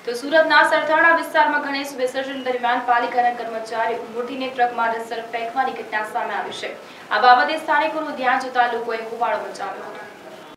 તો સુરતના સરથાણા વિસ્તારમાં ગણેશ વિસર્જન દરમિયાન પાલિકાના કર્મચારીઓ મૂર્તિને ટ્રકમાં રસ્સર ફેંકવાની ઘટના સામે આવી છે। આ બાબતે સ્થાનિકોનું ધ્યાન જતા લોકોએ હોબાળો મચાવ્યો હતો।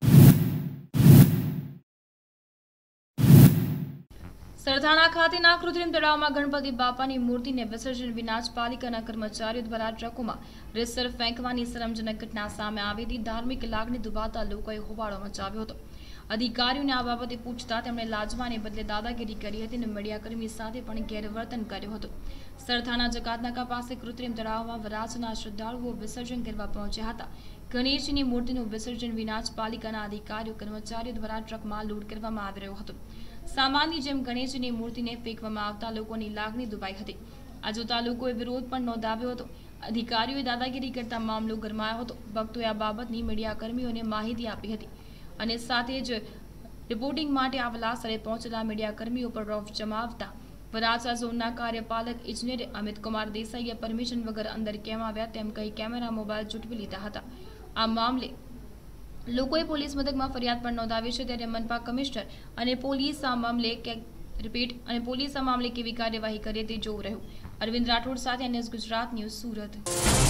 સરથાણા ખાતેના કૃત્રિમ તળાવમાં ગણપતિ બાપાની મૂર્તિને વિસર્જન વિના જ પાલિકાના કર્મચારીઓ દ્વારા ટ્રકોમાં રસ્સર ફેંકવાની શરમજનક ઘટના સામે આવી હતી। ધાર્મિક લાગણી દુભાતા લોકોએ હોબાળો મચાવ્યો હતો। અધિકારીઓને આ બાબતે પૂછતા તેમણે લાજવાને બદલે દાદાગીરી કરી હતી અને મીડિયાકર્મી સાથે પણ ગેરવર્તન કર્યું હતું। સરથાણા જકાતનાકા પાસે કૃત્રિમ તળાવમાં વરાછના શ્રદ્ધાળુઓ વિસર્જન કરવા પહોંચ્યા હતા। ગણેશજીની મૂર્તિનું વિસર્જન વિના જ પાલિકાના અધિકારીઓ કર્મચારીઓ દ્વારા ટ્રકમાં લોડ કરવામાં આવી રહ્યો હતો। સામાન્ય જેમ ગણેશજીની મૂર્તિને ફેંકવામાં આવતા લોકોની લાગણી દુભાઈ હતી। આ જોતા લોકોએ વિરોધ પણ નોંધાવ્યો હતો। અધિકારીઓએ દાદાગીરી કરતા મામલો ગરમાયો હતો। ભક્તોએ આ બાબતની મીડિયાકર્મીઓને માહિતી આપી હતી અને સાથે જ રિપોર્ટિંગ માટે આવેલા સ્થળે પહોંચેલા મીડિયાકર્મીઓ પર રોફ જમાવતા વરાછા ઝોનના કાર્યપાલક ઇજનેર અમિત કુમાર દેસાઈએ પરમિશન વગર અંદર કેમ આવ્યા તેમ કહી કેમેરા મોબાઈલ ઝૂંટવી લીધા હતા। આ મામલે લોકોએ પોલીસ મથકમાં ફરિયાદ પણ નોંધાવી છે। ત્યારે મનપા કમિશનર અને પોલીસ આ મામલે કેવી કાર્યવાહી કરે તે જોવું રહ્યું। અરવિંદ રાઠોડ સાથે ન્યૂઝ ગુજરાત ન્યૂઝ સુરત।